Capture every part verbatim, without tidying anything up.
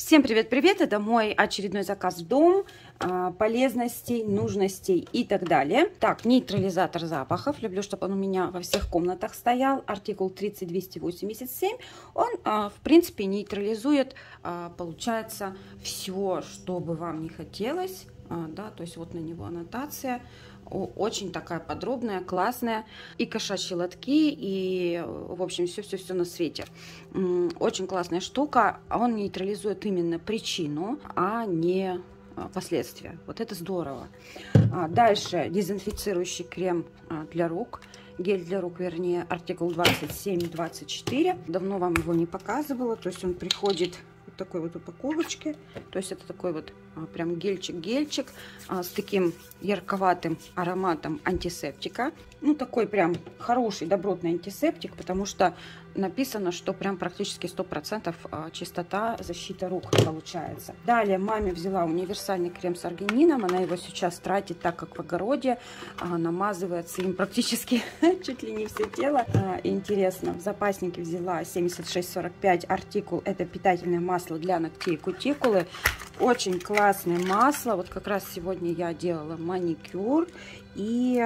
Всем привет-привет! Это мой очередной заказ в дом, полезностей, нужностей и так далее. Так, нейтрализатор запахов. Люблю, чтобы он у меня во всех комнатах стоял. Артикул тридцать двести восемьдесят семь. Он, в принципе, нейтрализует, получается, все, что бы вам не хотелось. Да, то есть вот на него аннотация. Очень такая подробная, классная. И кошачьи лотки, и, в общем, все-все-все на свете. Очень классная штука. Он нейтрализует именно причину, а не последствия. Вот это здорово. Дальше дезинфицирующий крем для рук. Гель для рук, вернее, артикул двадцать семь двадцать четыре. Давно вам его не показывала. То есть он приходит в такой вот упаковочке. То есть это такой вот прям гельчик-гельчик с таким ярковатым ароматом антисептика. Ну, такой прям хороший, добротный антисептик, потому что написано, что прям практически сто процентов чистота, защита рук получается. Далее маме взяла универсальный крем с аргинином. Она его сейчас тратит так, как в огороде. Намазывается им практически чуть ли не все тело. Интересно, в запаснике взяла семьдесят шесть сорок пять артикул. Это питательное масло для ногтей и кутикулы. Очень классное масло. Вот как раз сегодня я делала маникюр. И,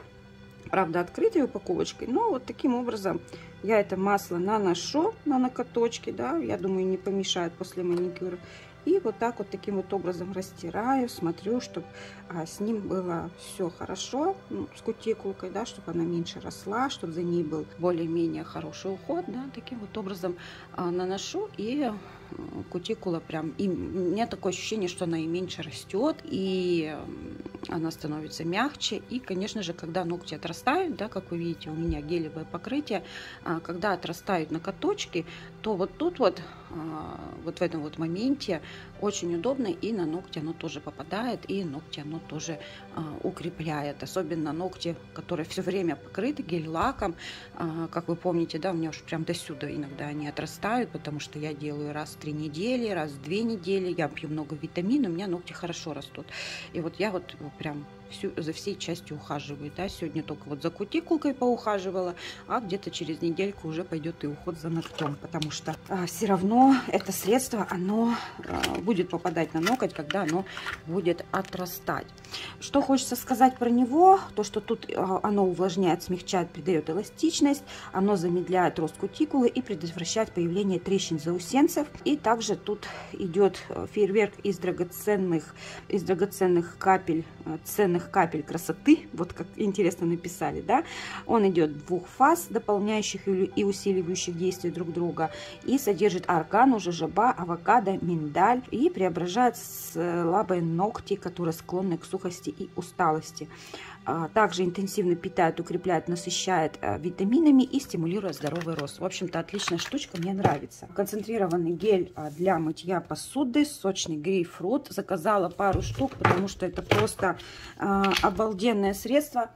правда, открытой упаковочкой. Но вот таким образом я это масло наношу на ноготочки. Да, я думаю, не помешает после маникюра. И вот так вот таким вот образом растираю, смотрю, чтобы а, с ним было все хорошо, ну, с кутикулкой, да, чтобы она меньше росла, чтобы за ней был более-менее хороший уход, да, таким вот образом а, наношу, и кутикула прям, и у меня такое ощущение, что она и меньше растет, и она становится мягче, и, конечно же, когда ногти отрастают, да, как вы видите, у меня гелевое покрытие, а, когда отрастают ноготочки, то вот тут вот, а, вот в этом вот моменте очень удобно, и на ногти оно тоже попадает, и ногти оно тоже а, укрепляет, особенно ногти, которые все время покрыты гель-лаком, а, как вы помните, да, у меня уж прям до сюда иногда они отрастают, потому что я делаю раз в три недели, раз в две недели, я пью много витаминов, у меня ногти хорошо растут, и вот я вот прям всю, за всей частью ухаживаю, да, сегодня только вот за кутикулкой поухаживала, а где-то через недельку уже пойдет и уход за ногтем, потому что а, все равно это средство, оно а, будет попадать на ноготь, когда оно будет отрастать. Что хочется сказать про него, то что тут а, оно увлажняет, смягчает, придает эластичность, оно замедляет рост кутикулы и предотвращает появление трещин заусенцев, и также тут идет фейерверк из драгоценных, из драгоценных капель, ценных капель красоты, вот как интересно написали, да, он идет двух фаз, дополняющих и усиливающих действия друг друга, и содержит арган, жожоба, авокадо, миндаль, и преображает слабые ногти, которые склонны к сухости и усталости. Также интенсивно питает, укрепляет, насыщает витаминами и стимулирует здоровый рост. В общем-то, отличная штучка, мне нравится. Концентрированный гель для мытья посуды, сочный грейпфрут. Заказала пару штук, потому что это просто а, обалденное средство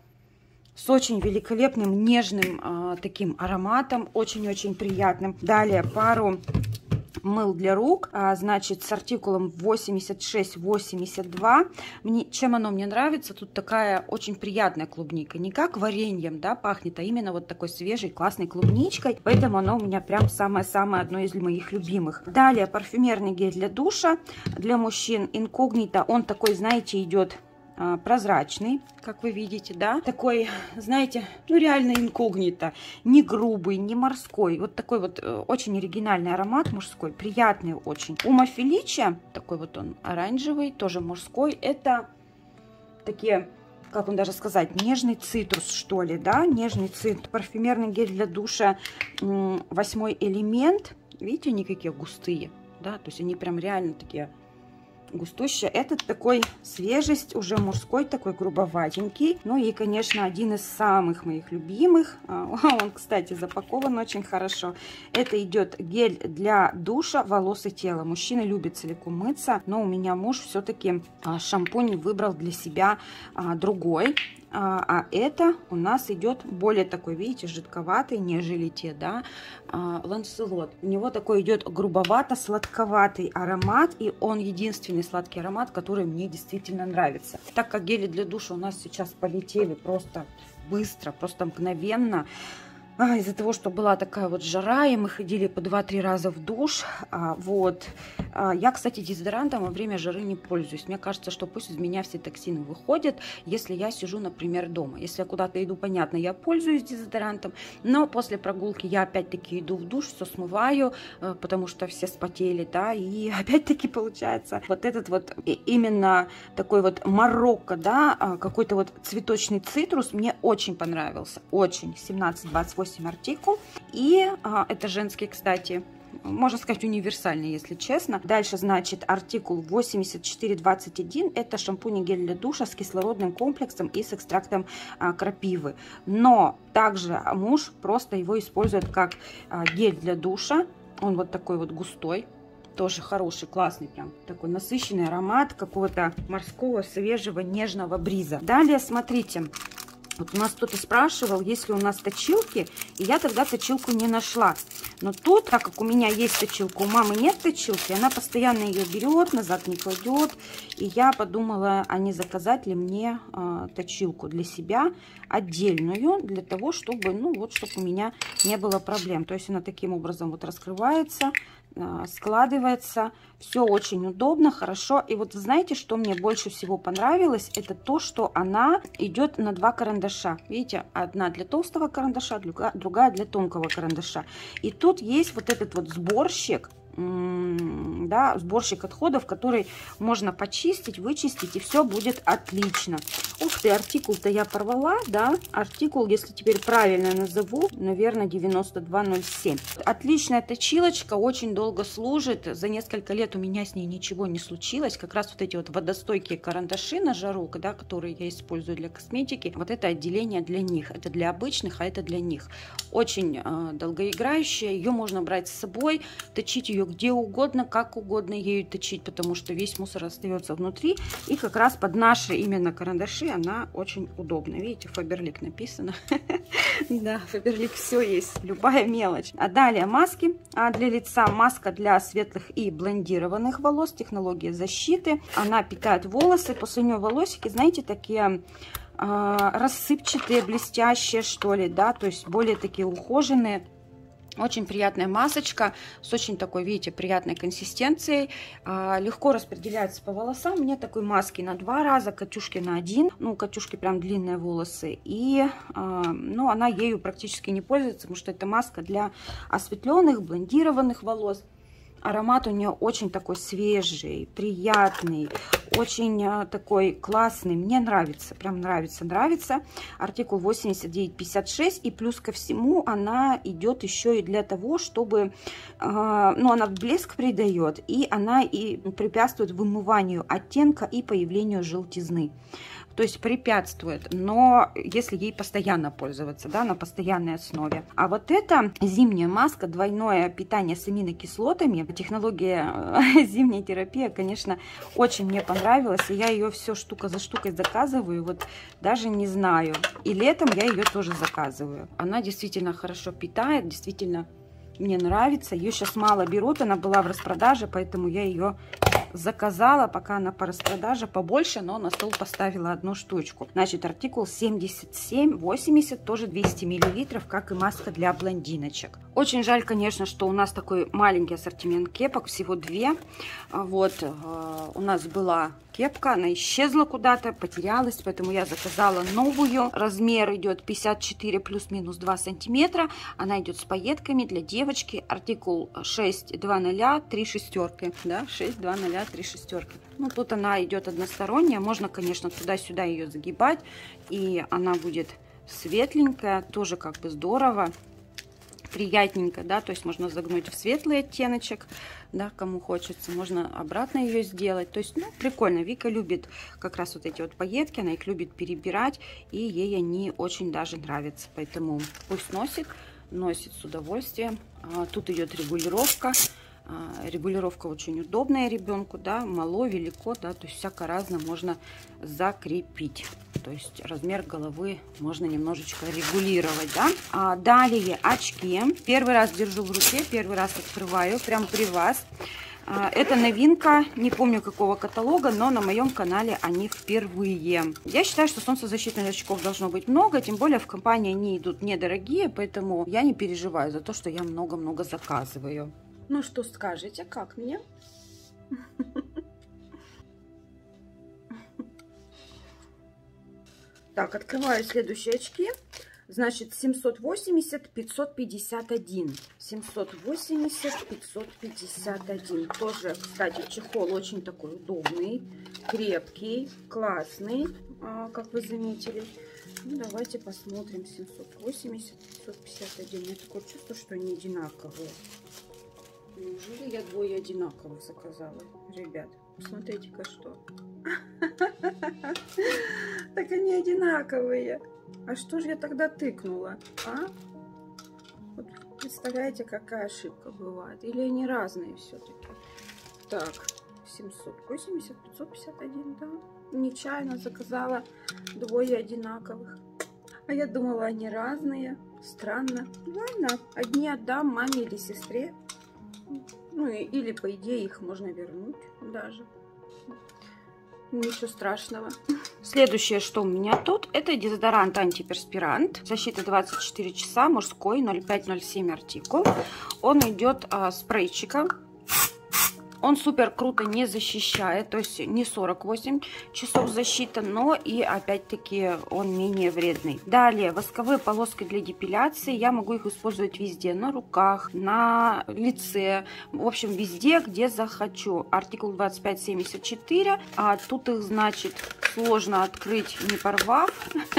с очень великолепным, нежным а, таким ароматом, очень-очень приятным. Далее пару мыл для рук, а, значит, с артикулом восемьдесят шесть восемьдесят два. Мне, чем оно мне нравится, тут такая очень приятная клубника. Не как вареньем, да, пахнет, а именно вот такой свежей, классной клубничкой. Поэтому оно у меня прям самое-самое одно из моих любимых. Далее парфюмерный гель для душа. Для мужчин инкогнито. Он такой, знаете, идет прозрачный, как вы видите, да, такой, знаете, ну реально инкогнито, не грубый, не морской, вот такой вот очень оригинальный аромат мужской, приятный очень. Ума Феличи, такой вот он оранжевый, тоже мужской, это такие, как он даже сказать, нежный цитрус, что ли, да, нежный цитрус. Парфюмерный гель для душа, восьмой элемент, видите, они какие густые, да, то есть они прям реально такие густущая. Этот такой свежесть, уже мужской, такой грубоватенький. Ну и, конечно, один из самых моих любимых. Он, кстати, запакован очень хорошо. Это идет гель для душа, волос и тела. Мужчины любят целиком мыться, но у меня муж все-таки шампунь выбрал для себя другой. А, а это у нас идет более такой, видите, жидковатый, нежели те, да, а, Ланселот. У него такой идет грубовато-сладковатый аромат, и он единственный сладкий аромат, который мне действительно нравится. Так как гели для душа у нас сейчас полетели просто быстро, просто мгновенно, А, из-за того, что была такая вот жара, и мы ходили по два-три раза в душ. А, вот. А, я, кстати, дезодорантом во время жары не пользуюсь. Мне кажется, что пусть из меня все токсины выходят, если я сижу, например, дома. Если я куда-то иду, понятно, я пользуюсь дезодорантом, но после прогулки я опять-таки иду в душ, все смываю, потому что все спотели, да, и опять-таки получается вот этот вот именно такой вот марокко, да, какой-то вот цветочный цитрус мне очень понравился, очень. семнадцать двадцать восемь артикул, и а, это женский, кстати, можно сказать, универсальный, если честно. Дальше, значит, артикул восемьдесят четыре двадцать один, это шампунь и гель для душа с кислородным комплексом и с экстрактом а, крапивы. Но также муж просто его использует как а, гель для душа, он вот такой вот густой, тоже хороший, классный, прям такой насыщенный аромат какого-то морского, свежего, нежного бриза. Далее, смотрите. Вот у нас кто-то спрашивал, есть ли у нас точилки, и я тогда точилку не нашла. Но тут, так как у меня есть точилка, у мамы нет точилки, она постоянно ее берет, назад не кладет. И я подумала, а не заказать ли мне э, точилку для себя отдельную, для того, чтобы, ну вот, чтобы у меня не было проблем. То есть она таким образом вот раскрывается, э, складывается. Все очень удобно, хорошо. И вот знаете, что мне больше всего понравилось? Это то, что она идет на два карандаша. Видите, одна для толстого карандаша, другая для тонкого карандаша. И тут есть вот этот вот сборщик, да, сборщик отходов, который можно почистить, вычистить, и все будет отлично. Ух ты, артикул-то я порвала, да, артикул, если теперь правильно назову, наверное, девяносто два ноль семь. Отличная точилочка, очень долго служит, за несколько лет у меня с ней ничего не случилось, как раз вот эти вот водостойкие карандаши на жару, да, которые я использую для косметики, вот это отделение для них, это для обычных, а это для них. Очень э, долгоиграющая, ее можно брать с собой, точить ее где угодно, как угодно ею точить, потому что весь мусор остается внутри. И как раз под наши именно карандаши она очень удобна. Видите, Фаберлик написано. Да, Фаберлик все есть, любая мелочь. А далее маски для лица. Маска для светлых и блондированных волос. Технология защиты. Она питает волосы. После нее волосики, знаете, такие рассыпчатые, блестящие, что ли, да, то есть более такие ухоженные. Очень приятная масочка с очень такой, видите, приятной консистенцией. А, легко распределяется по волосам. У меня такой маски на два раза, Катюшки на один. Ну, у Катюшки прям длинные волосы. И, а, ну, она ею практически не пользуется, потому что это маска для осветленных, блондированных волос. Аромат у нее очень такой свежий, приятный, очень а, такой классный. Мне нравится, прям нравится, нравится. Артикул восемьдесят девять пятьдесят шесть. И плюс ко всему она идет еще и для того, чтобы, а, ну, она блеск придает, и она и препятствует вымыванию оттенка и появлению желтизны. То есть препятствует, но если ей постоянно пользоваться, да, на постоянной основе. А вот эта зимняя маска, двойное питание с аминокислотами, технология зимняя терапия, конечно, очень мне понравилась. И я ее все штука за штукой заказываю, вот даже не знаю. И летом я ее тоже заказываю. Она действительно хорошо питает, действительно мне нравится. Ее сейчас мало берут, она была в распродаже, поэтому я ее заказала, пока она по распродаже побольше, но на стол поставила одну штучку. Значит, артикул семьдесят семь восемьдесят, тоже двести миллилитров, как и маска для блондиночек. Очень жаль, конечно, что у нас такой маленький ассортимент кепок, всего две. Вот, у нас была кепка, она исчезла куда-то, потерялась, поэтому я заказала новую. Размер идет пятьдесят четыре плюс-минус два сантиметра. Она идет с пайетками для девочки. Артикул шесть два ноль три шестерки, да, шесть два ноль три шестерки. Ну, тут она идет односторонняя. Можно, конечно, туда-сюда ее загибать, и она будет светленькая, тоже как бы здорово. Приятненько, да, то есть можно загнуть в светлый оттеночек, да, кому хочется, можно обратно ее сделать, то есть, ну, прикольно. Вика любит как раз вот эти вот пайетки, она их любит перебирать, и ей они очень даже нравятся, поэтому пусть носит, носит с удовольствием. А, тут идет регулировка, а, регулировка очень удобная ребенку, да, мало, велико, да, то есть всяко разно можно закрепить. То есть размер головы можно немножечко регулировать, да. А далее очки. Первый раз держу в руке, первый раз открываю, прям при вас. Это новинка, не помню какого каталога, но на моем канале они впервые. Я считаю, что солнцезащитных очков должно быть много, тем более в компании они идут недорогие, поэтому я не переживаю за то, что я много-много заказываю. Ну что скажете, как мне? Так, открываю следующие очки. Значит, семьсот восемьдесят пятьсот пятьдесят один. семьсот восемьдесят пятьсот пятьдесят один. Тоже, кстати, чехол очень такой удобный, крепкий, классный, как вы заметили. Ну, давайте посмотрим. семьсот восемьдесят пятьсот пятьдесят один. У меня такое чувство, что они одинаковые. Неужели я двое одинаковых заказала? Ребят, посмотрите-ка что. Так они одинаковые. А что же я тогда тыкнула? А? Вот представляете, какая ошибка бывает? Или они разные все-таки? Так, семьсот восемьдесят пятьсот пятьдесят один, да. Нечаянно заказала двое одинаковых. А я думала, они разные. Странно. Ладно, одни отдам маме или сестре. Ну, или, по идее, их можно вернуть даже. Ничего страшного. Следующее, что у меня тут, это дезодорант антиперспирант. Защита двадцать четыре часа, мужской, ноль пять ноль семь артикул. Он идет а, спрейчиком. Он супер круто не защищает, то есть не сорок восемь часов защита, но и опять-таки он менее вредный. Далее, восковые полоски для депиляции. Я могу их использовать везде, на руках, на лице, в общем, везде, где захочу. Артикул двадцать пять семьдесят четыре, а тут их, значит, сложно открыть, не порвав.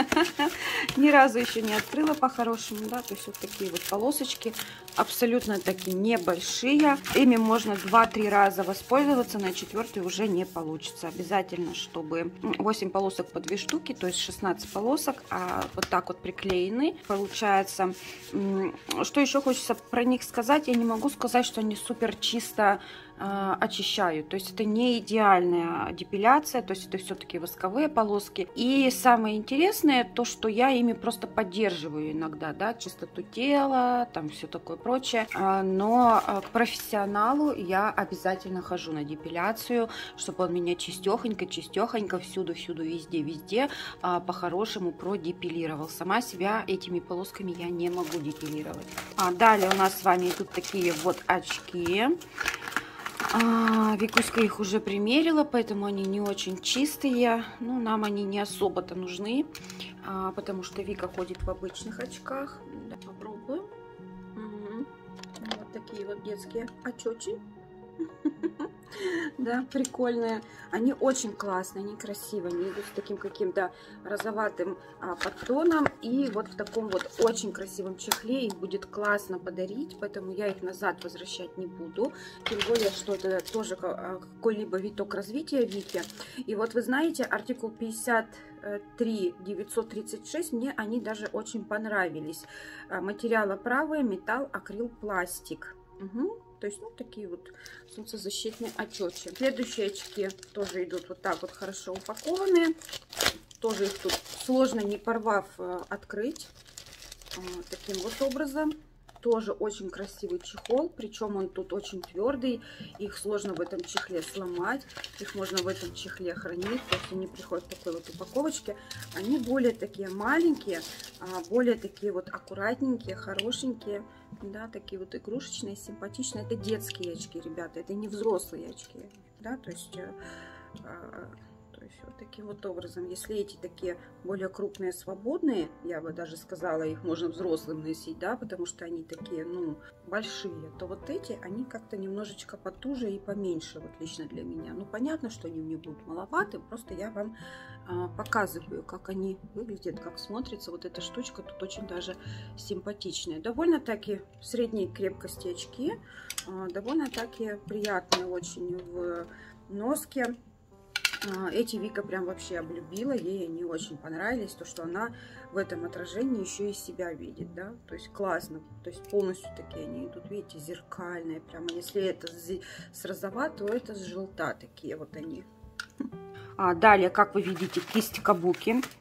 Ни разу еще не открыла по-хорошему, да, то есть вот такие вот полосочки, абсолютно такие небольшие. Ими можно два-три раза воспользоваться, на четвертый уже не получится. Обязательно, чтобы восемь полосок по две штуки, то есть шестнадцать полосок, а вот так вот приклеены. Получается, что еще хочется про них сказать, я не могу сказать, что они супер чисто э, очищают. То есть это не идеальная депиляция, то есть это все-таки восковые полоски. И самое интересное, то, что я ими просто поддерживаю иногда, да, чистоту тела, там все такое прочее. Но к профессионалу я обязательно хожу на депиляцию, чтобы он меня чистехонько, чистехонько, всюду-всюду, везде-везде по-хорошему продепилировал. Сама себя этими полосками я не могу депилировать. А далее у нас с вами идут такие вот очки. А, Викуська их уже примерила, поэтому они не очень чистые. Ну, нам они не особо-то нужны, а, потому что Вика ходит в обычных очках. Да, попробуем. Угу. Вот такие вот детские очечки. Да, прикольные. Они очень классные, они красивые. Они идут с таким каким-то розоватым а, подтоном. И вот в таком вот очень красивом чехле их будет классно подарить. Поэтому я их назад возвращать не буду. Тем более, что это тоже какой-либо виток развития Вики. И вот вы знаете, артикул пятьдесят три девятьсот тридцать шесть, мне они даже очень понравились. Материалы правые, металл, акрил, пластик. Угу. То есть, ну, такие вот солнцезащитные очечки. Следующие очки тоже идут вот так вот хорошо упакованные. Тоже их тут сложно, не порвав, открыть. Вот таким вот образом. Тоже очень красивый чехол, причем он тут очень твердый. Их сложно в этом чехле сломать. Их можно в этом чехле хранить. То есть они приходят в такой вот упаковочке. Они более такие маленькие, более такие вот аккуратненькие, хорошенькие. Да, такие вот игрушечные, симпатичные. Это детские очки, ребята, это не взрослые очки. Да, то есть... То есть вот таким вот образом. Если эти такие более крупные, свободные, я бы даже сказала, их можно взрослым носить, да, потому что они такие, ну, большие, то вот эти, они как-то немножечко потуже и поменьше, вот лично для меня. Ну, понятно, что они мне будут маловаты, просто я вам а, показываю, как они выглядят, как смотрится. Вот эта штучка тут очень даже симпатичная. Довольно-таки средней крепкости очки, а, довольно-таки приятные очень в носке. Эти Вика прям вообще облюбила, ей они очень понравились, то, что она в этом отражении еще и себя видит, да, то есть классно, то есть полностью такие они идут, видите, зеркальные, прямо, если это с розова, то это с желта, такие вот они. А далее, как вы видите, кисть кабуки.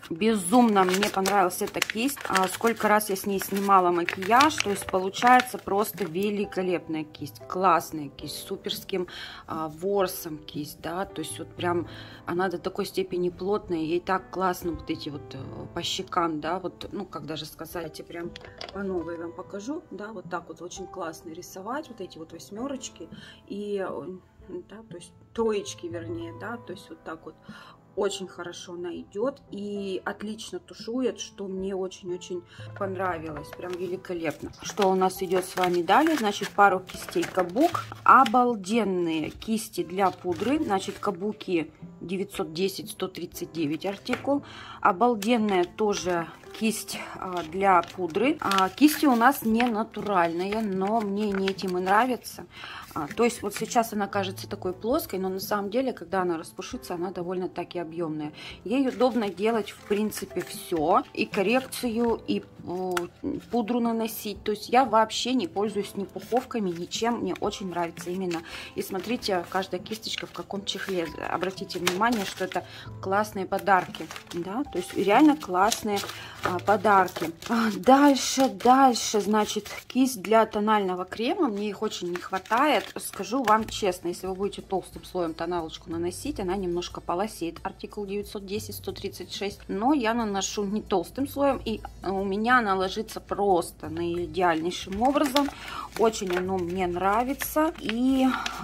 Безумно мне понравилась эта кисть. А, сколько раз я с ней снимала макияж. То есть получается просто великолепная кисть. Классная кисть. С суперским а, ворсом кисть. Да? То есть вот прям она до такой степени плотная. Ей так классно вот эти вот по щекам. Да? Вот, ну как даже сказать. Я прям по новой вам покажу. Да? Вот так вот очень классно рисовать. Вот эти вот восьмерочки. И да, то есть троечки вернее. Да? То есть вот так вот. Очень хорошо она идет и отлично тушует, что мне очень-очень понравилось. Прям великолепно. Что у нас идет с вами далее? Значит, пару кистей кабук. Обалденные кисти для пудры. Значит, кабуки девятьсот десять сто тридцать девять артикул. Обалденная тоже кисть для пудры. Кисти у нас не натуральные, но мне не этим и нравится. А, то есть вот сейчас она кажется такой плоской, но на самом деле, когда она распушится, она довольно-таки объемная. Ей удобно делать, в принципе, все. И коррекцию, и э, пудру наносить. То есть я вообще не пользуюсь ни пуховками, ничем. Мне очень нравится именно. И смотрите, каждая кисточка в каком чехле. Обратите внимание, что это классные подарки. Да? То есть реально классные а, подарки. А, дальше, дальше, значит, кисть для тонального крема. Мне их очень не хватает. Скажу вам честно, если вы будете толстым слоем тоналочку наносить, она немножко полосеет. Артикул девятьсот десять сто тридцать шесть. Но я наношу не толстым слоем, и у меня она ложится просто на идеальнейшим образом. Очень оно мне нравится, и,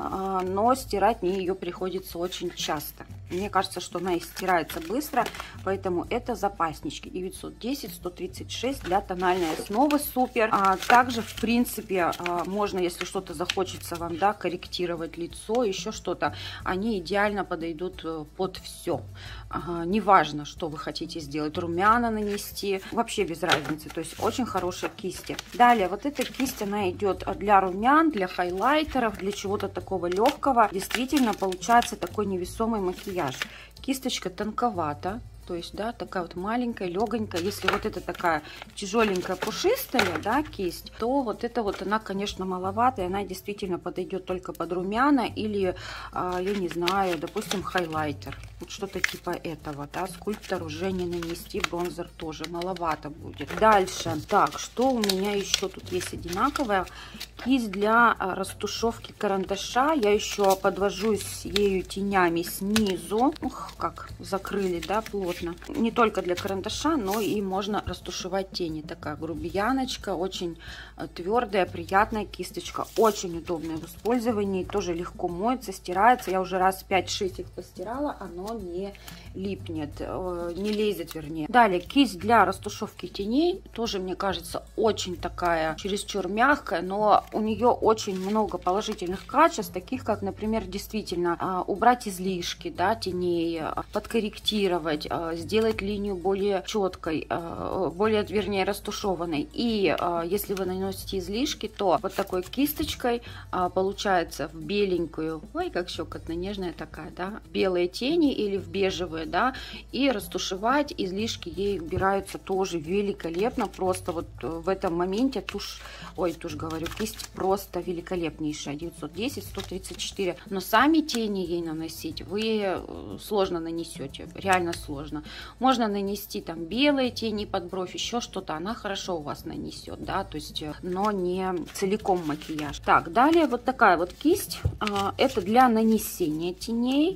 но стирать мне ее приходится очень часто. Мне кажется, что она и стирается быстро, поэтому это запаснички. девятьсот десять сто тридцать шесть для тональной основы, супер. А также, в принципе, можно, если что-то захочется вам, да, корректировать лицо, еще что-то, они идеально подойдут под все. Ага, неважно, что вы хотите сделать, румяна нанести, вообще без разницы. То есть очень хорошие кисти. Далее, вот эта кисть, она идет для румян, для хайлайтеров, для чего-то такого легкого. Действительно получается такой невесомый макияж. Кисточка тонковата. То есть, да, такая вот маленькая, легонькая. Если вот это такая тяжеленькая, пушистая, да, кисть, то вот это вот она, конечно, маловато. И она действительно подойдет только под румяна или, а, я не знаю, допустим, хайлайтер. Вот что-то типа этого, да. Скульптор уже не нанести, бронзер тоже маловато будет. Дальше. Так, что у меня еще тут есть одинаковая? Кисть для растушевки карандаша. Я еще подвожусь ею тенями снизу. Ух, как закрыли, да, плотно. Не только для карандаша, но и можно растушевать тени. Такая грубияночка, очень твердая, приятная кисточка. Очень удобная в использовании. Тоже легко моется, стирается. Я уже раз пять-шесть их постирала. Оно не липнет, не лезет, вернее. Далее, кисть для растушевки теней. Тоже, мне кажется, очень такая чересчур мягкая, но у нее очень много положительных качеств, таких как, например, действительно убрать излишки, да, теней, подкорректировать, сделать линию более четкой, более, вернее, растушеванной. И если вы наносите излишки, то вот такой кисточкой получается в беленькую, ой, как щекотно, нежная такая, да, белые тени или в бежевые, да, и растушевать излишки ей убираются тоже великолепно. Просто вот в этом моменте тушь, ой, тушь говорю, кисть просто великолепнейшая. девятьсот десять сто тридцать четыре. Но сами тени ей наносить вы сложно нанесете, реально сложно. Можно нанести там белые тени под бровь, еще что-то, она хорошо у вас нанесет, да, то есть, но не целиком макияж. Так, далее вот такая вот кисть, это для нанесения теней.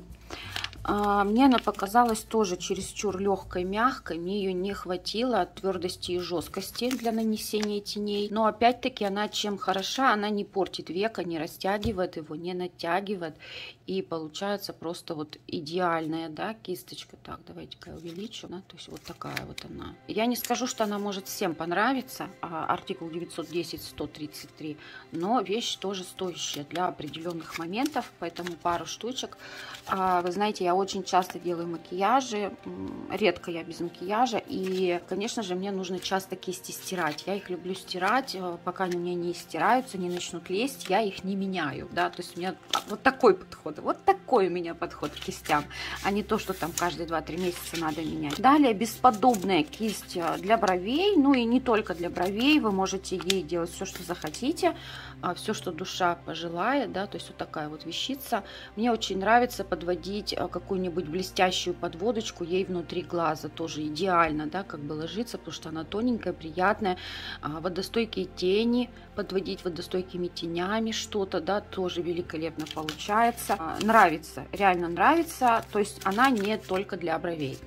Мне она показалась тоже чересчур легкой, мягкой. Мне ее не хватило от твердости и жесткости для нанесения теней. Но опять-таки она чем хороша, она не портит века, не растягивает его, не натягивает. И получается просто вот идеальная, да, кисточка. Так, давайте-ка я увеличу. Да, то есть вот такая вот она. Я не скажу, что она может всем понравиться. Артикул девятьсот десять сто тридцать три. Но вещь тоже стоящая для определенных моментов. Поэтому пару штучек. Вы знаете, я очень часто делаю макияжи, редко я без макияжа, и, конечно же, мне нужно часто кисти стирать. Я их люблю стирать, пока они у меня не стираются, не начнут лезть, я их не меняю, да, то есть у меня вот такой подход. буду. Вот такой у меня подход к кистям, а не то, что там каждые два-три месяца надо менять. Далее бесподобная кисть для бровей, ну и не только для бровей, вы можете ей делать все, что захотите, все, что душа пожелает, да, то есть вот такая вот вещица. Мне очень нравится подводить какую-нибудь блестящую подводочку ей внутри глаза, тоже идеально, да, как бы ложится, потому что она тоненькая, приятная. Водостойкие тени, подводить водостойкими тенями что-то, да, тоже великолепно получается. Нравится, реально нравится, то есть она не только для бровей.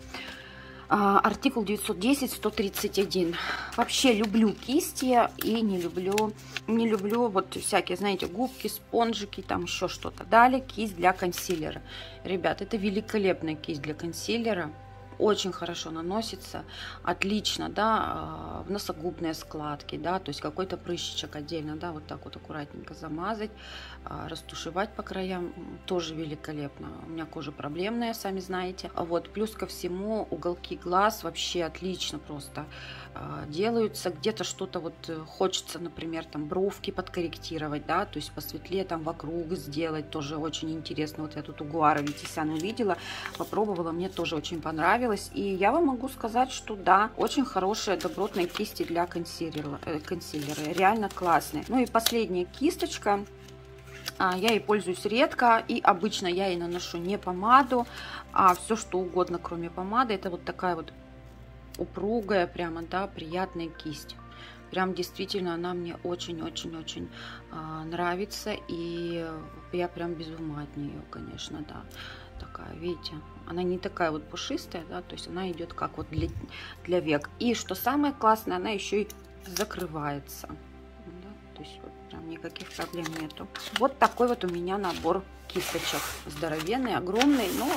Артикул девятьсот десять сто тридцать один. Вообще люблю кисти и не люблю, не люблю вот всякие, знаете, губки, спонжики, там еще что-то. Далее кисть для консилера. Ребят, это великолепная кисть для консилера. Очень хорошо наносится, отлично, да, в носогубные складки, да, то есть какой-то прыщичек отдельно, да, вот так вот аккуратненько замазать, растушевать по краям, тоже великолепно. У меня кожа проблемная, сами знаете. Вот, плюс ко всему уголки глаз вообще отлично просто делаются. Где-то что-то вот хочется, например, там бровки подкорректировать, да, то есть посветлее там вокруг сделать, тоже очень интересно. Вот я тут у Гуара Витисян увидела, попробовала, мне тоже очень понравилось. И я вам могу сказать, что да, очень хорошие добротные кисти для консилера, э, консилера, реально классные. Ну и последняя кисточка. А, я ей пользуюсь редко, и обычно я ей наношу не помаду, а все что угодно, кроме помады. Это вот такая вот упругая, прямо, да, приятная кисть. Прям действительно она мне очень-очень-очень а, нравится, и я прям без ума от нее, конечно, да. Такая, видите, она не такая вот пушистая, да, то есть она идет как вот для, для век. И что самое классное, она еще и закрывается, да, то есть вот прям никаких проблем нету. Вот такой вот у меня набор кисточек, здоровенный, огромный, но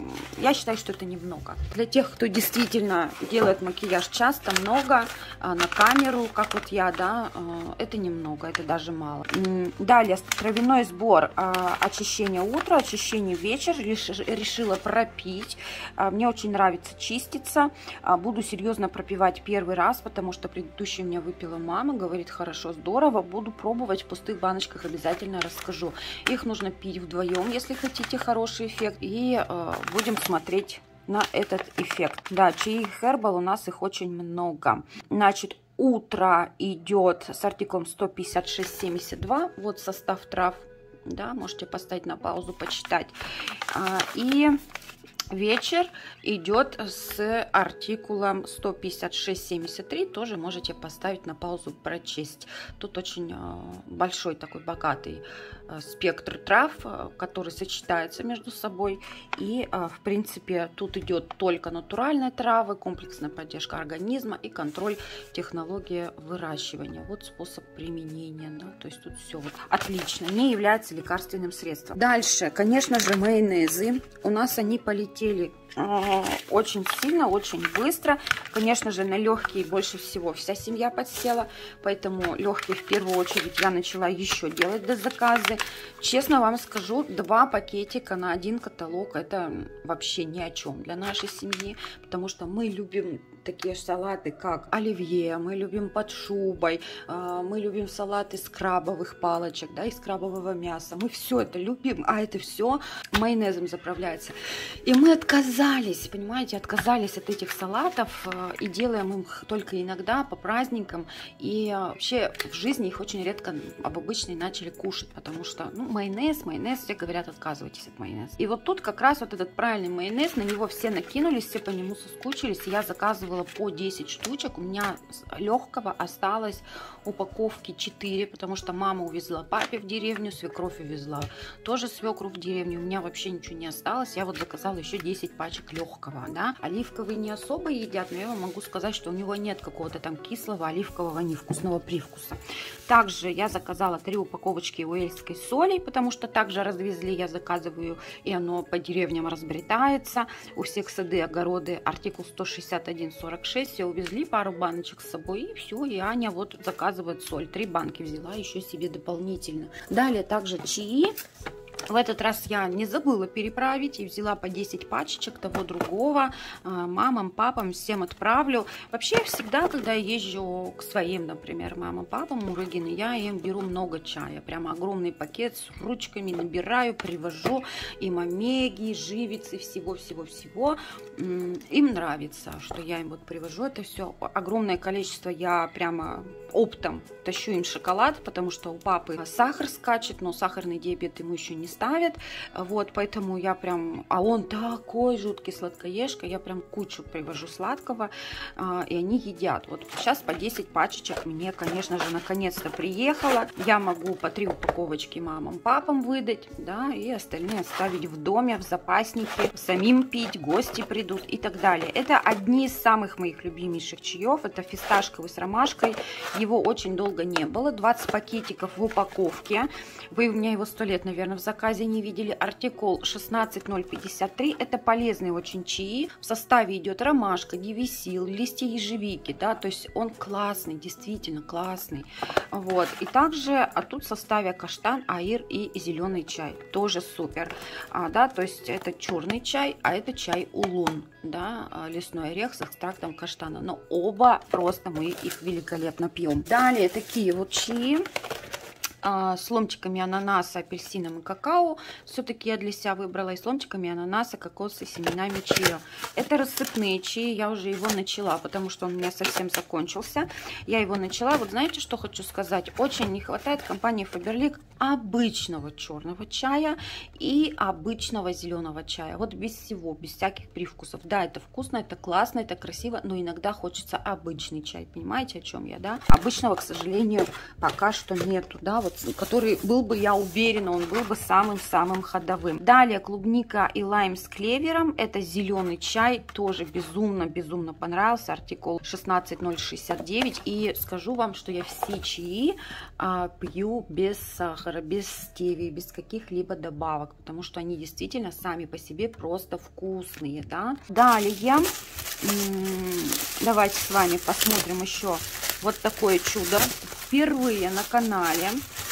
я считаю, что это немного. Для тех, кто действительно делает макияж часто, много, на камеру, как вот я, да, это немного, это даже мало. Далее, травяной сбор, очищение утра, очищение вечер, решила пропить. Мне очень нравится чиститься, буду серьезно пропивать первый раз, потому что предыдущий у меня выпила мама, говорит, хорошо, здорово, буду пробовать в пустых баночках, обязательно расскажу. Их нужно пить вдвоем, если хотите хороший эффект, и э, будем смотреть на этот эффект. Да, чаи Herbal у нас их очень много. Значит, утро идет с артикулом сто пятьдесят шесть семьдесят два. Вот состав трав. Да, можете поставить на паузу, почитать. А, и вечер идет с артикулом сто пятьдесят шесть семьдесят три. Тоже можете поставить на паузу, прочесть. Тут очень большой такой богатый спектр трав, который сочетается между собой. И, в принципе, тут идет только натуральные травы, комплексная поддержка организма и контроль технологии выращивания. Вот способ применения. Да? То есть тут все вот отлично. Не является лекарственным средством. Дальше, конечно же, майонезы. У нас они полетели очень сильно, очень быстро. Конечно же, на легкие больше всего вся семья подсела, поэтому легкие в первую очередь я начала еще делать дозаказы. Честно вам скажу, два пакетика на один каталог — это вообще ни о чем для нашей семьи, потому что мы любим такие салаты, как оливье, мы любим под шубой, мы любим салаты из крабовых палочек, да, из крабового мяса. Мы все это любим, а это все майонезом заправляется. И мы отказались, понимаете, отказались от этих салатов и делаем их только иногда по праздникам. И вообще в жизни их очень редко об обычной начали кушать, потому что, ну, майонез, майонез, все говорят, отказывайтесь от майонеза. И вот тут как раз вот этот правильный майонез, на него все накинулись, все по нему соскучились, и я заказывала по десять штучек. У меня легкого осталось упаковки четыре, потому что мама увезла папе в деревню, свекровь увезла тоже свекру в деревню. У меня вообще ничего не осталось. Я вот заказала еще десять пачек легкого, да. Оливковый не особо едят, но я вам могу сказать, что у него нет какого-то там кислого оливкового невкусного привкуса. Также я заказала три упаковочки уэльской соли, потому что также развезли, я заказываю, и оно по деревням разбретается. У всех сады, огороды, артикул сто шестьдесят один сорок шесть, все увезли пару баночек с собой, и все, и Аня вот заказывает соль. Три банки взяла еще себе дополнительно. Далее также чаи. В этот раз я не забыла переправить и взяла по десять пачечек того другого. Мамам, папам всем отправлю. Вообще я всегда, когда езжу к своим, например, мамам, папам, Мурыгины, я им беру много чая. Прямо огромный пакет с ручками набираю, привожу им омеги, живицы, всего-всего-всего. Им нравится, что я им вот привожу это все. Огромное количество я прямо оптом тащу им шоколад, потому что у папы сахар скачет, но сахарный диабет ему еще не ставят. Вот, поэтому я прям... А он такой жуткий сладкоежка, я прям кучу привожу сладкого, и они едят. Вот сейчас по десять пачечек мне, конечно же, наконец-то приехало. Я могу по три упаковочки мамам, папам выдать, да, и остальные оставить в доме, в запаснике, самим пить, гости придут и так далее. Это одни из самых моих любимейших чаев. Это фисташковый с ромашкой. Его очень долго не было. двадцать пакетиков в упаковке. Вы у меня его сто лет, наверное, в заказе не видели. Артикул шестнадцать ноль пятьдесят три. Это полезные очень чаи. В составе идет ромашка, девисил, листья ежевики. Да, то есть он классный, действительно классный. Вот. И также, а тут в составе каштан, аир и зеленый чай. Тоже супер. А, да, то есть это черный чай, а это чай улун. Да, лесной орех с экстрактом каштана. Но оба просто мы их великолепно пьем. Далее такие вот чаи с ломтиками ананаса, апельсином и какао. Все-таки я для себя выбрала и с ломтиками ананаса, кокоса и семенами чиа. Это рассыпные чаи. Я уже его начала, потому что он у меня совсем закончился. Я его начала. Вот знаете, что хочу сказать? Очень не хватает компании Faberlic обычного черного чая и обычного зеленого чая. Вот без всего, без всяких привкусов. Да, это вкусно, это классно, это красиво, но иногда хочется обычный чай. Понимаете, о чем я, да? Обычного, к сожалению, пока что нету, да, вот, который был бы, я уверена, он был бы самым-самым ходовым. Далее клубника и лайм с клевером. Это зеленый чай, тоже безумно-безумно понравился. Артикул шестнадцать ноль шестьдесят девять. И скажу вам, что я все чаи а, пью без сахара, без стевии, без каких-либо добавок, потому что они действительно сами по себе просто вкусные, да. Далее, давайте с вами посмотрим еще вот такое чудо. Впервые на канале.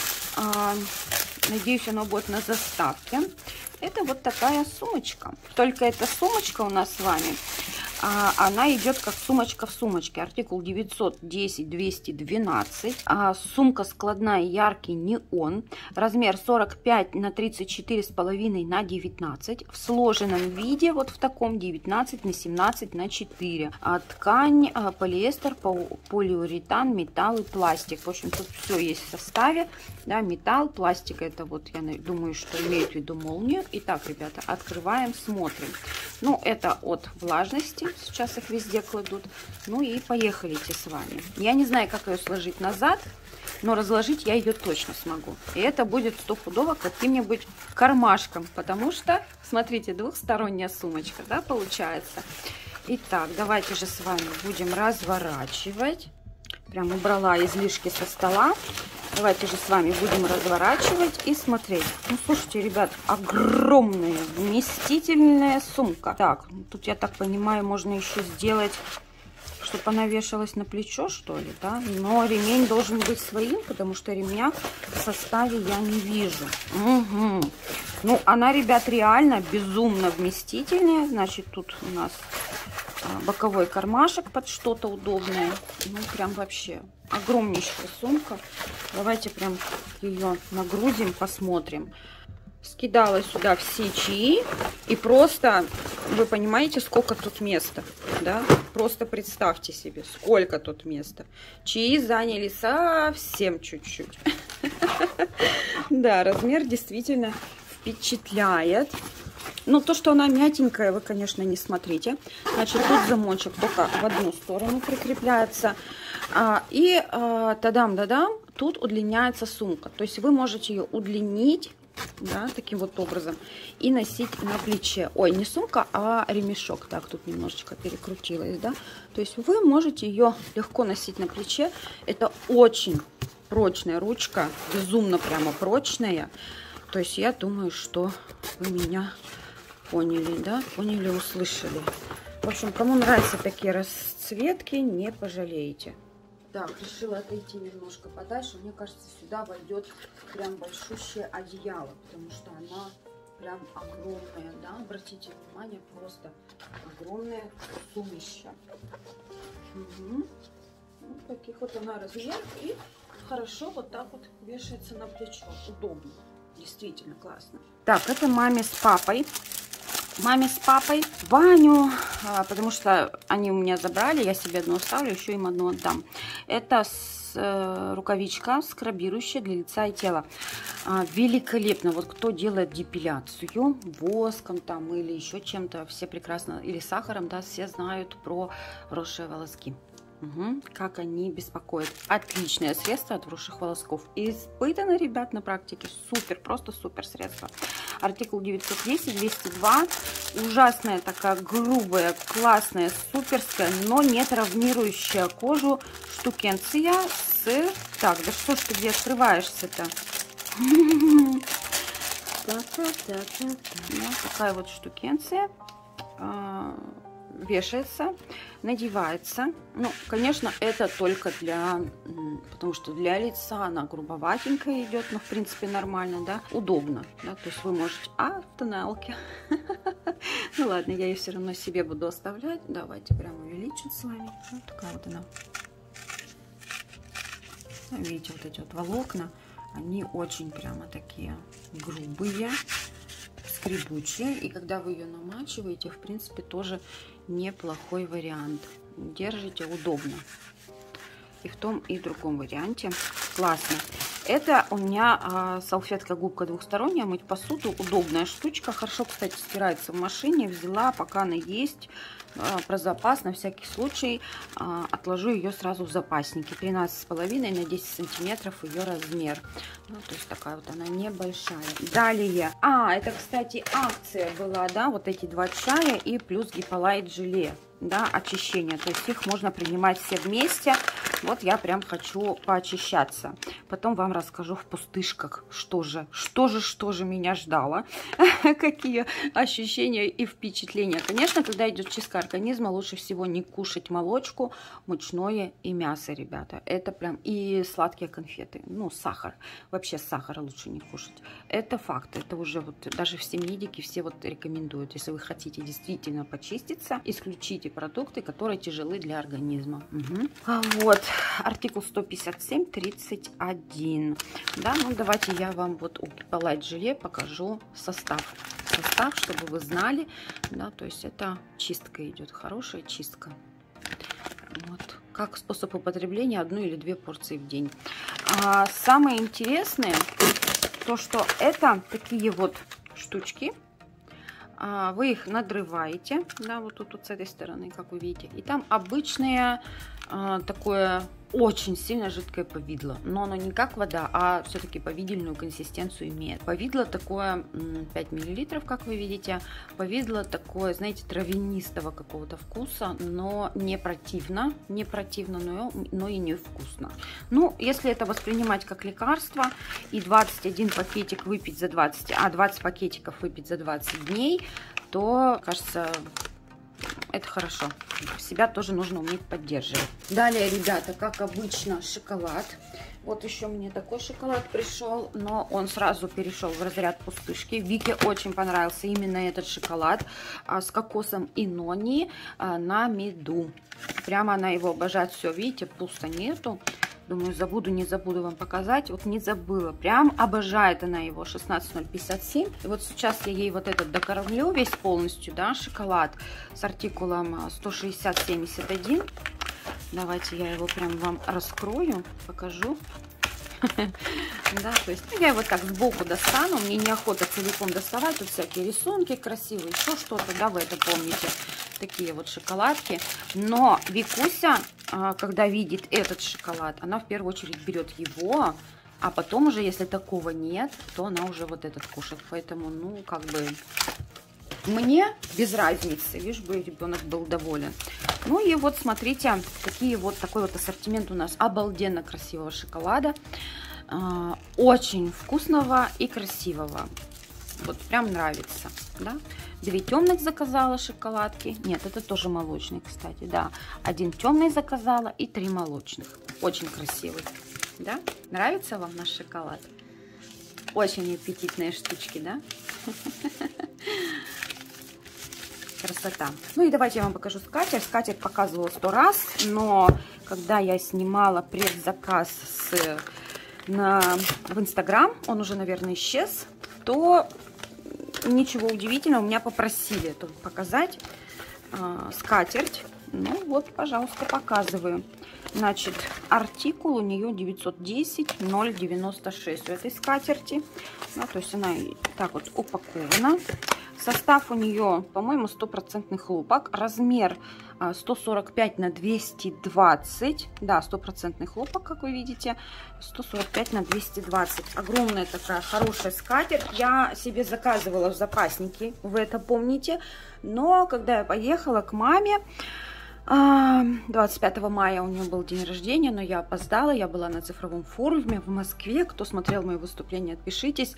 Надеюсь, оно будет на заставке. Это вот такая сумочка. Только эта сумочка у нас с вами, а, она идет как сумочка в сумочке. Артикул девятьсот десять двести двенадцать. А, сумка складная, яркий неон. Размер сорок пять на тридцать четыре с половиной на девятнадцать. В сложенном виде, вот в таком девятнадцать на семнадцать на четыре. А, ткань, а, полиэстер, полиуретан, металл и пластик. В общем, тут все есть в составе. Да, металл, пластик, это вот, я думаю, что имеет в виду молнию. Итак, ребята, открываем, смотрим. Ну, это от влажности. Сейчас их везде кладут. Ну и поехали-те с вами. Я не знаю, как ее сложить назад, но разложить я ее точно смогу. И это будет стопудово каким-нибудь кармашком, потому что, смотрите, двухсторонняя сумочка, да, получается. Итак, давайте же с вами будем разворачивать. Прям убрала излишки со стола. Давайте же с вами будем разворачивать и смотреть. Ну, слушайте, ребят, огромная вместительная сумка. Так, тут, я так понимаю, можно еще сделать, чтобы она вешалась на плечо, что ли, да? Но ремень должен быть своим, потому что ремня в составе я не вижу. Угу. Ну, она, ребят, реально безумно вместительная. Значит, тут у нас боковой кармашек под что-то удобное. Ну, прям вообще огромнейшая сумка. Давайте прям ее нагрузим, посмотрим. Скидала сюда все чаи. И просто, вы понимаете, сколько тут места, да? Просто представьте себе, сколько тут места. Чаи заняли совсем чуть-чуть. Да, размер действительно впечатляет. Но то, что она мятенькая, вы, конечно, не смотрите. Значит, тут замочек только в одну сторону прикрепляется. А, и а, тадам-дадам, тут удлиняется сумка. То есть вы можете ее удлинить, да, таким вот образом, и носить на плече. Ой, не сумка, а ремешок. Так, тут немножечко перекрутилось, да. То есть вы можете ее легко носить на плече. Это очень прочная ручка, безумно прямо прочная. То есть я думаю, что вы меня поняли, да, поняли, услышали. В общем, кому нравятся такие расцветки, не пожалеете. Так, решила отойти немножко подальше. Мне кажется, сюда войдет прям большущее одеяло, потому что она прям огромная, да? Обратите внимание, просто огромное сумище. Угу. Вот таких вот она размер, и хорошо вот так вот вешается на плечо. Удобно. Действительно классно. Так, это маме с папой. Маме с папой Ваню, потому что они у меня забрали, я себе одну оставлю, еще им одну отдам. Это с, э, рукавичка скрабирующая для лица и тела. А, великолепно. Вот кто делает депиляцию воском там или еще чем-то, все прекрасно, или сахаром, да, все знают про росшие волоски. Угу. Как они беспокоят. Отличное средство от вросших волосков. Испытано, ребят, на практике. Супер, просто супер средство. Артикул девятьсот десять двести два. Ужасная такая грубая, классная, суперская, но не травмирующая кожу штукенция с... Так, да что ж ты где открываешься-то? Такая вот штукенция. Вешается, надевается. Ну, конечно, это только для, потому что для лица она грубоватенькая идет, но в принципе нормально, да, удобно, да, то есть вы можете, а, в тоналке. Ну ладно, я ее все равно себе буду оставлять. Давайте прямо увеличим с вами. Вот такая вот она. Видите, вот эти вот волокна, они очень прямо такие грубые, скребучие, и когда вы ее намачиваете, в принципе, тоже неплохой вариант. Держите удобно. И в том, и в другом варианте. Классно. Это у меня а, салфетка-губка двухсторонняя, мыть посуду. Удобная штучка. Хорошо, кстати, стирается в машине. Взяла, пока она есть. А, про запас, на всякий случай. А, отложу ее сразу в запаснике. тринадцать с половиной на десять сантиметров ее размер. Ну, то есть такая вот она небольшая. Далее. А, это, кстати, акция была, да, вот эти два чая и плюс гиполайт желе. Да, очищение. То есть их можно принимать все вместе. Вот я прям хочу поочищаться. Потом вам расскажу в пустышках, что же, что же, что же меня ждало. Какие ощущения и впечатления. Конечно, когда идет чистка организма, лучше всего не кушать молочку, мучное и мясо, ребята. Это прям и сладкие конфеты. Ну, сахар. Вообще сахар лучше не кушать. Это факт. Это уже вот даже все медики все вот рекомендуют. Если вы хотите действительно почиститься, исключите продукты, которые тяжелы для организма. Угу. А вот артикул сто пятьдесят семь тридцать один. Да, ну давайте я вам вот у гиполайт желе покажу состав. Состав, чтобы вы знали, да, то есть это чистка идет, хорошая чистка. Вот. Как способ употребления одну или две порции в день. А самое интересное, то что это такие вот штучки. Вы их надрываете, да, вот тут вот с этой стороны, как вы видите, и там обычное а, такое очень сильно жидкое повидло, но оно не как вода, а все-таки повидельную консистенцию имеет. Повидло такое пять миллилитров, как вы видите, повидло такое, знаете, травянистого какого-то вкуса, но не противно, не противно, но, но и не вкусно. Ну, если это воспринимать как лекарство и двадцать один пакетик выпить за двадцать, а двадцать пакетиков выпить за двадцать дней, то, кажется, это хорошо. Себя тоже нужно уметь поддерживать. Далее, ребята, как обычно, шоколад. Вот еще мне такой шоколад пришел, но он сразу перешел в разряд пустышки. Вике очень понравился именно этот шоколад а, с кокосом и нони а, на меду. Прямо она его обожает. Все, видите, пусто нету. Думаю, забуду, не забуду вам показать. Вот не забыла. Прям обожает она его. шестнадцать ноль пятьдесят семь. И вот сейчас я ей вот этот докормлю весь полностью, да, шоколад с артикулом сто шестьдесят семьдесят один. Давайте я его прям вам раскрою, покажу. Да, то есть я его так сбоку достану. Мне неохота целиком доставать. Тут всякие рисунки красивые, еще что-то, да, вы это помните. Такие вот шоколадки. Но Викуся, когда видит этот шоколад, она в первую очередь берет его, а потом уже, если такого нет, то она уже вот этот кушает. Поэтому, ну, как бы мне без разницы, лишь бы ребенок был доволен. Ну и вот смотрите, какие вот такой вот ассортимент у нас обалденно красивого шоколада. Очень вкусного и красивого. Вот прям нравится. да. Две темных заказала шоколадки. Нет, это тоже молочный, кстати, да. Один темный заказала и три молочных. Очень красивый, да. Нравится вам наш шоколад? Очень аппетитные штучки, да? Красота. Ну и давайте я вам покажу скатерть. Скатерть показывала сто раз, но когда я снимала предзаказ с, на, в Инстаграм, он уже, наверное, исчез, то ничего удивительного, меня попросили это показать э, скатерть. Ну вот, пожалуйста, показываю. Значит, артикул у нее девятьсот десять ноль девяносто шесть у этой скатерти. Да, то есть она так вот упакована. Состав у нее, по-моему, стопроцентный хлопок. Размер сто сорок пять на двести двадцать. Да, стопроцентный хлопок, как вы видите. сто сорок пять на двести двадцать. Огромная такая хорошая скатерть. Я себе заказывала в запаснике, вы это помните. Но когда я поехала к маме, двадцать пятого мая у нее был день рождения, но я опоздала, я была на цифровом форуме в Москве. Кто смотрел мои выступления, отпишитесь.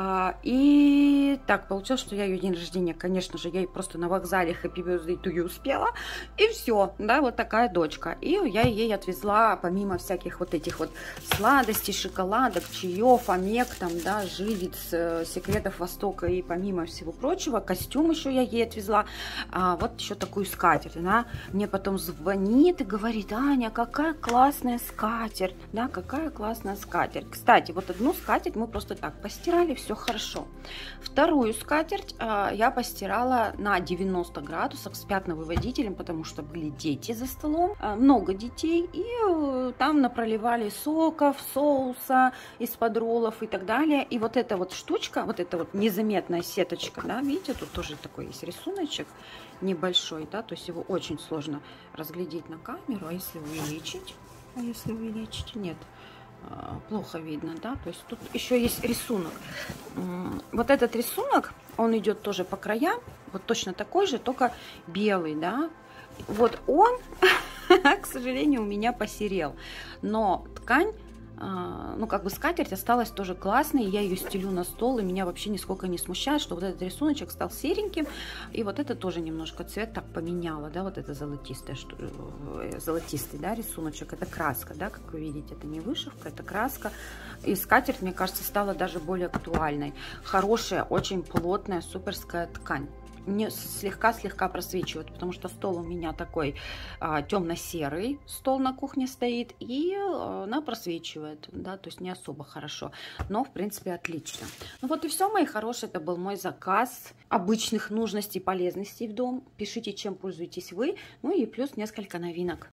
И так получилось, что я ее день рождения, конечно же, я ей просто на вокзале Happy Birthday to you успела. И все, да, вот такая дочка. И я ей отвезла, помимо всяких вот этих вот сладостей, шоколадок, чаев, омег, там, да, живиц, секретов Востока и помимо всего прочего, костюм еще я ей отвезла. А, вот еще такую скатерть. Она мне потом звонит и говорит: Аня, какая классная скатерть, да, какая классная скатерть. Кстати, вот одну скатерть мы просто так постирали, все хорошо. Вторую скатерть э, я постирала на девяносто градусов с пятновыводителем, потому что были дети за столом, э, много детей, и э, там напроливали соков, соуса из-под роллов и так далее. И вот эта вот штучка, вот эта вот незаметная сеточка, да, видите, тут тоже такой есть рисуночек небольшой, да, то есть его очень сложно разглядеть на камеру, а если увеличить, а если увеличить, нет, плохо видно, да, то есть тут еще есть рисунок. Вот этот рисунок, он идет тоже по краям, вот точно такой же, только белый, да, вот он, к сожалению, у меня посерел, но ткань, ну, как бы скатерть осталась тоже классной, я ее стелю на стол, и меня вообще нисколько не смущает, что вот этот рисуночек стал сереньким, и вот это тоже немножко цвет так поменяла, да, вот это золотистое, что, золотистый, да, рисуночек, это краска, да, как вы видите, это не вышивка, это краска, и скатерть, мне кажется, стала даже более актуальной, хорошая, очень плотная, суперская ткань. Не слегка-слегка просвечивает, потому что стол у меня такой а, темно-серый, стол на кухне стоит, и а, она просвечивает, да, то есть не особо хорошо, но в принципе отлично. Ну вот и все, мои хорошие, это был мой заказ обычных нужностей, полезностей в дом. Пишите, чем пользуетесь вы, ну и плюс несколько новинок.